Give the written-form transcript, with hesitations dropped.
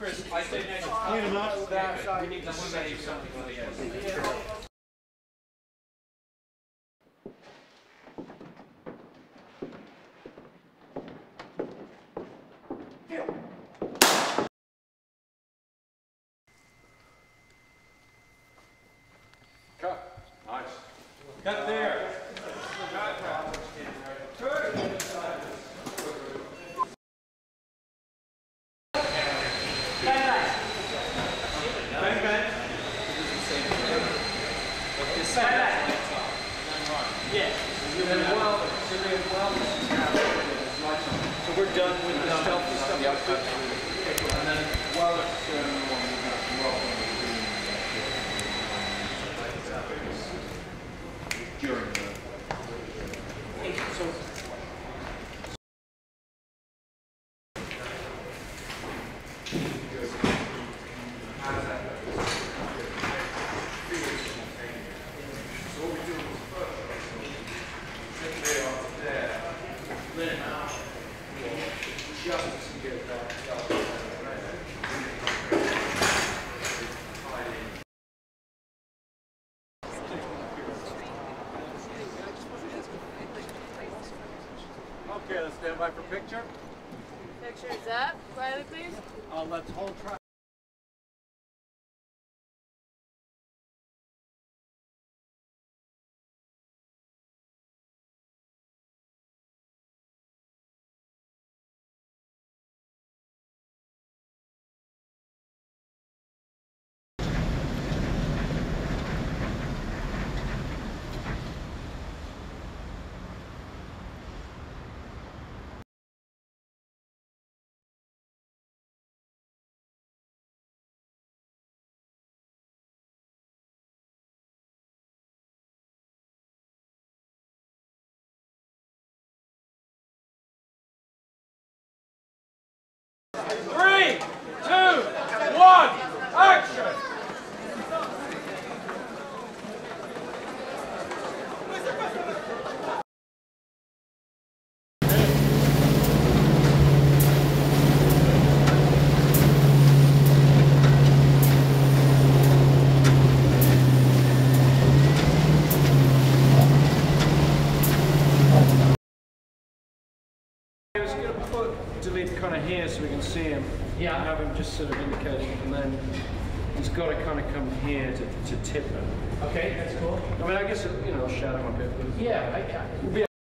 Chris, I say next Clean them up. we need to save something for the end. Cut. Nice. Cut there. So we're done with the stealthy stuff. And then while it's during the Okay, let's stand by for picture. Picture's up. Riley, please. Let's hold track. delete kind of here so we can see him. Yeah. And have him just sort of indicating, and then he's got to kind of come here to tip him. Okay, that's cool. I mean, I guess, you know, I'll shadow him a bit. But yeah,